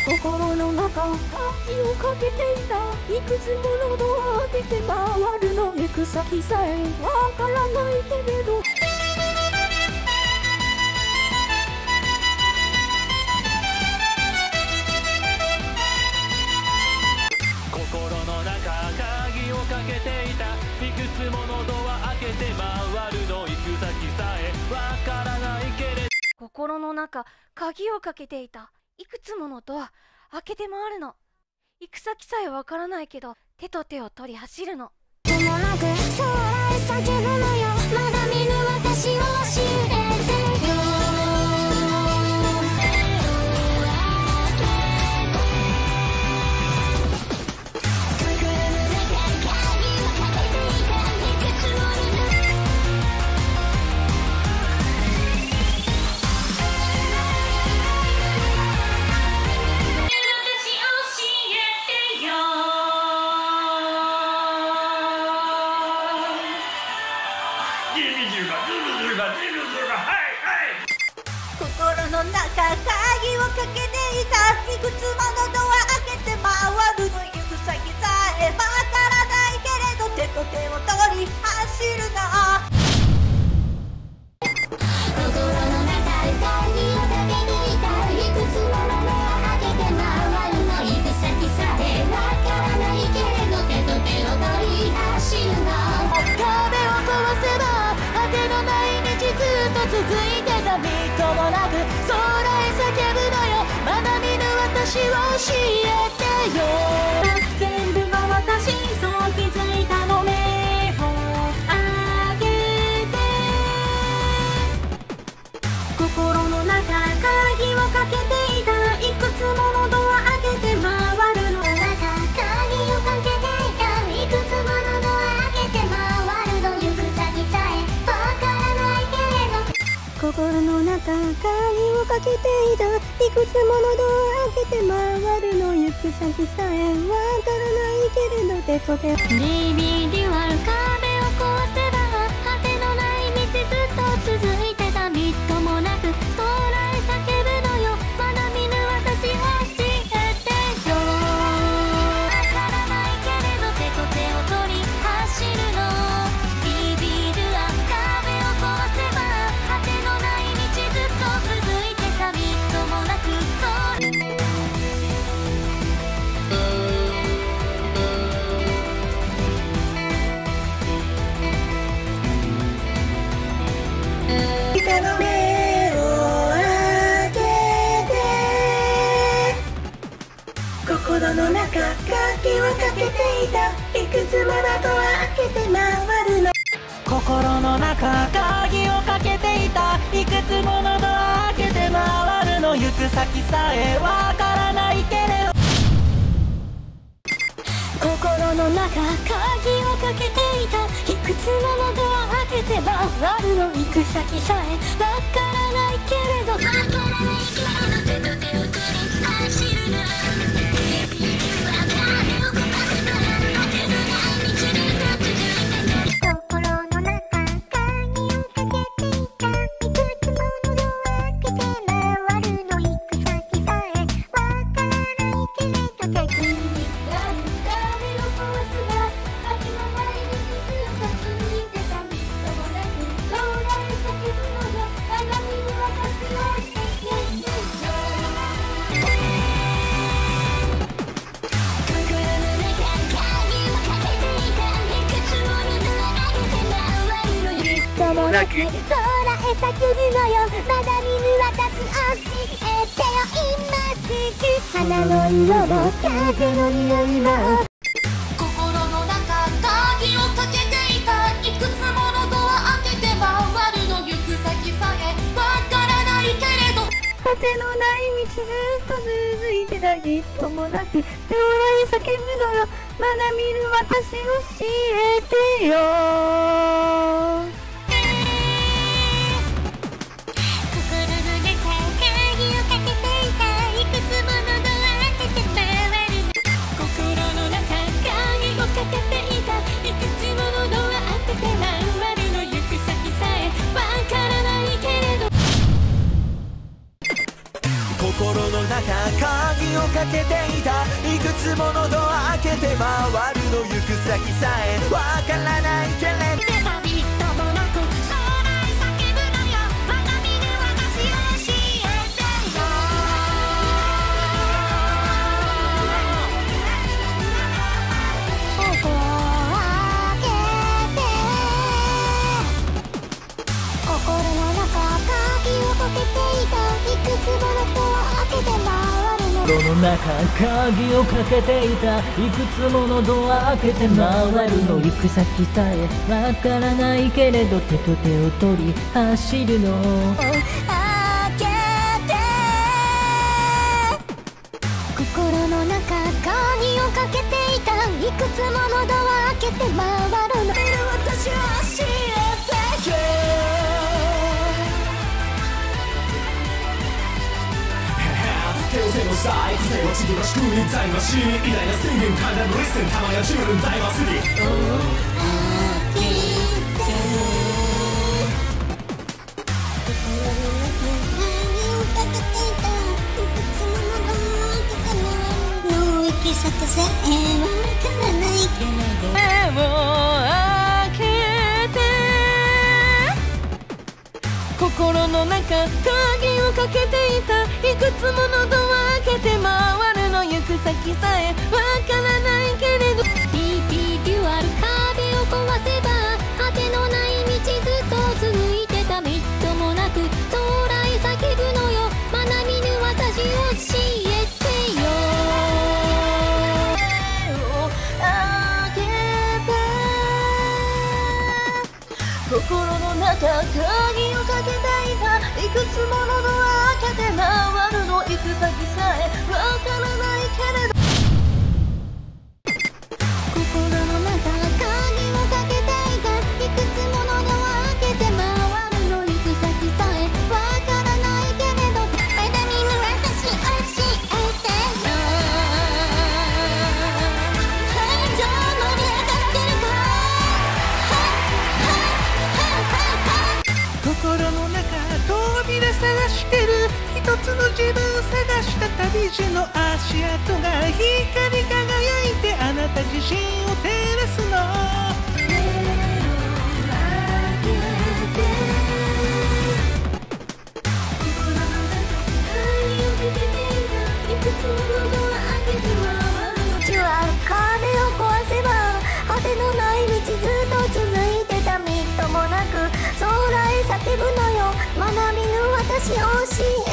心の中鍵をかけていた。いくつものドア開けて回るの。行く先さえわからないけれど。 心の中鍵をかけていた。いくつものドア開けて回るの。行く先さえわからないけれど。 心の中鍵をかけていた。いくつものドア開けて回るの。行く先さえわからないけど手と手を取り走るの。 ともなく将来叫ぶのよ。まだ見ぬ私を教えてよ。 心の中鍵をかけていた。いくつものドア開けて回るの。行く先さえわからないけれど手と手を取り走るの。 心の中鍵をかけていた。いくつものドア開けて回るの。行く先さえわからないけれど手と手を取り走るの。壁を壊せば果てのない道ずっと続いてた。みっともなく空へ叫ぶのよ。まだ見ぬ私を教えてよ。全部が私そう気づいたの。目を開けて心の中鍵をかけていた。いくつものドア開けて回るの。鍵をかけていた。いくつものドア開けて回るの。行く先さえわからないけれど。心の中鍵をかけていた。いくつものドア開けて回るの。行く先さえわからないけれど手と手を。ビビリ割る壁を壊せば果てのない道ずっと続いてた。みっともなく空へ叫ぶのよ。まだ見ぬ私を教えてよ。わからないけれど手と手を取り走るの。ビビるは壁を壊せば果てのない道ずっと続いてた。みっともなく人の目を開けて心の中鍵をかけていた。いくつものドア開けて回るの。 心の中鍵をかけていた。いくつものドア開けて回るの。行く先さえわからないけれど。 心の中鍵をかけていた。いくつものドア開けて回るの。行く先さえわからないけれど。わからないけれど手と手を取り走るの。心の中鍵をかけていた。いくつものドア開けて回るの。行く先さえわからないけれど。敵になる壁を壊すが果てのない道ずっと続いてた。みっともなく空へ叫ぶのよ。まだ見ぬ私を教えてよ。心の中鍵をかけていた。いくつものドア開けて回るの。みっともなく空へ叫ぶのよ。まだ見ぬ私教えてよ。今すぐ花の色も風の匂いも。心の中鍵をかけていた。いくつものドア開けて回るの。行く先さえわからないけれど。果てのない道ずっと続いてた。みっともなく将来叫ぶのよ。まだ見ぬ私教えてよ。心の中鍵をかけていた。いくつものドア開けて回るの。心の中鍵をかけていた。いくつものドア開けて回るの。行く先さえわからないけれど。 心の中鍵をかけていたいくつものドア開けて回るの行く先さえわからないけれど出たビットもなく将来叫ぶのよまだ見ぬ私を教えてよここを開けて心の中鍵をかけていたいくつものドア開けて回るの心の中鍵をかけていたいくつものドア開けて回るの行く先さえわからないけれど手と手を取り走るの開けて心の中鍵をかけていたいくつものドア開けて回るの私を教えてよ手を背の下愛せを次の仕組みタイムマシーン偉大な宣言階段のリスン玉や十分大祭り行き先さえわからないけれど目を開けて心の中鍵をかけていたいくつものドア開けて回るの行く先さえわからないけれどピーピーデュアル壁を壊せば果てのない道ずっと続いてたみっともなく将来叫ぶのよ学びぬ私を教えてよ開けて心の中鍵をかけていたいくつものドア開けて回るの行く先さえわからないけれど心の中鍵をかけていたいくつものドア開けて回るの行く先さえわからないけれどまだ見ぬ私教えてよ会場盛り上がってるか心の中扉探してる一つの自分探した旅路の足跡が光り輝いてあなた自身を照らすの壁を壊せば果てのない道ずっと続いてたみっともなく将来叫ぶのよ学びぬ私を教え